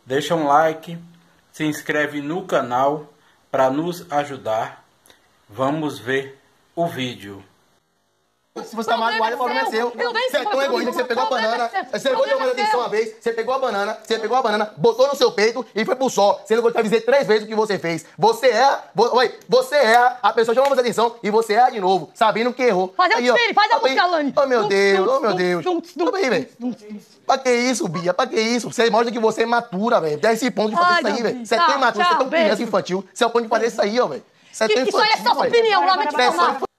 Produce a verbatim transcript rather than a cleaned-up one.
deixa um like, se inscreve no canal para nos ajudar. Vamos ver o vídeo. Se você tá magoado, o problema é seu. Você é tão egoísta que você pegou a banana. Você levou uma atenção uma vez, você pegou a banana, você pegou a banana, botou no seu peito e foi pro sol. Você não te avisei três vezes o que você fez. Você é, oi, você é, a pessoa chamou você atenção e você é de novo, sabendo que errou. Faz a desfile, faz a música, Lani. Oh, meu Deus, oh, meu Deus. Toma aí, velho. Pra que isso, Bia? Pra que isso? Você mostra que você é matura, velho. Dá esse ponto de fazer isso aí, velho. Você é tão imatura, você é tão criança infantil. Você é o ponto de fazer isso aí, ó, velho. Você é tão infantil. Isso aí é só sua opinião, realmente.